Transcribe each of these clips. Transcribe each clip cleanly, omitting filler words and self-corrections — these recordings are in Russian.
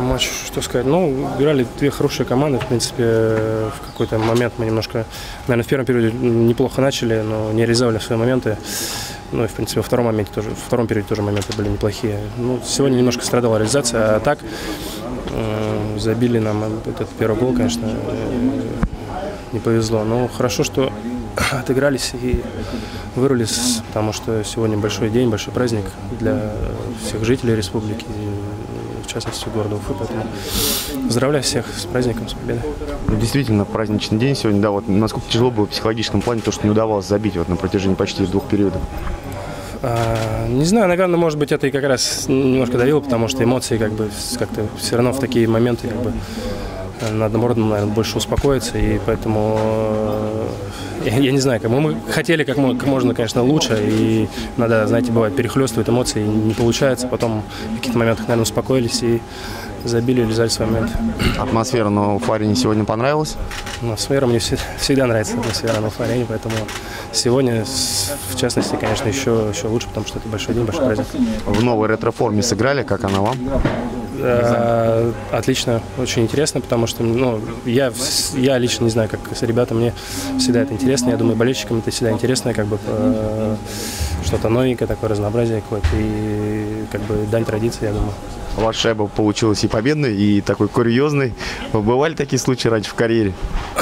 матч, что сказать. Ну, играли две хорошие команды. В принципе, в какой-то момент мы немножко, наверное, в первом периоде неплохо начали, но не реализовали свои моменты. Ну и, в принципе, во втором периоде тоже моменты были неплохие. Ну, сегодня немножко страдала реализация, а так забили нам этот первый гол, конечно, не повезло. Но хорошо, что отыгрались и вырвались, потому что сегодня большой день, большой праздник для всех жителей республики, в частности города Уфы. Поэтому поздравляю всех с праздником, с победой. Ну, действительно, праздничный день сегодня, да, вот насколько тяжело было в психологическом плане то, что не удавалось забить вот на протяжении почти двух периодов? Не знаю, наверное, может быть, это и как раз немножко давило, потому что эмоции как-то все равно в такие моменты надо, наверное, больше успокоиться, и поэтому я не знаю, мы хотели как можно, конечно, лучше, и надо, знаете, бывает, перехлестывают эмоции, не получается, потом в каких-то моментах, наверное, успокоились и забили, реализовали свой момент. Атмосфера на Уф-арене сегодня понравилась? Ну, атмосфера мне всегда нравится, атмосфера на Уф-арене, поэтому сегодня, в частности, конечно, еще лучше, потому что это большой день, большой праздник. В новой ретро-форме сыграли, как она вам? Отлично, очень интересно, потому что я лично не знаю, как ребята, мне всегда это интересно, я думаю, болельщикам это всегда интересно, что-то новенькое, такое разнообразие какое-то, и дань традиции, я думаю. Ваша шайба получилась и победной, и такой курьезной. Бывали такие случаи раньше в карьере?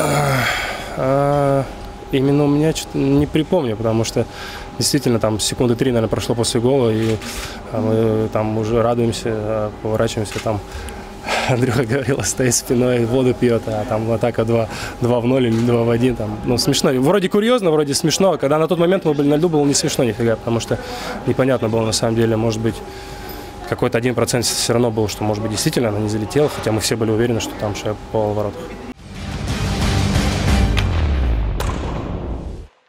Именно у меня что-то не припомню, потому что действительно там секунды 3, наверное, прошло после гола, и мы там уже радуемся, поворачиваемся, там Андрюха говорил, стоит спиной, воду пьет, а там атака 2 в 0 или 2 в 1. Смешно. Вроде курьезно, вроде смешно. Когда на тот момент мы были на льду, было не смешно нифига, потому что непонятно было на самом деле, может быть, какой-то 1% все равно был, что, может быть, действительно она не залетела, хотя мы все были уверены, что там шайба попала в воротах.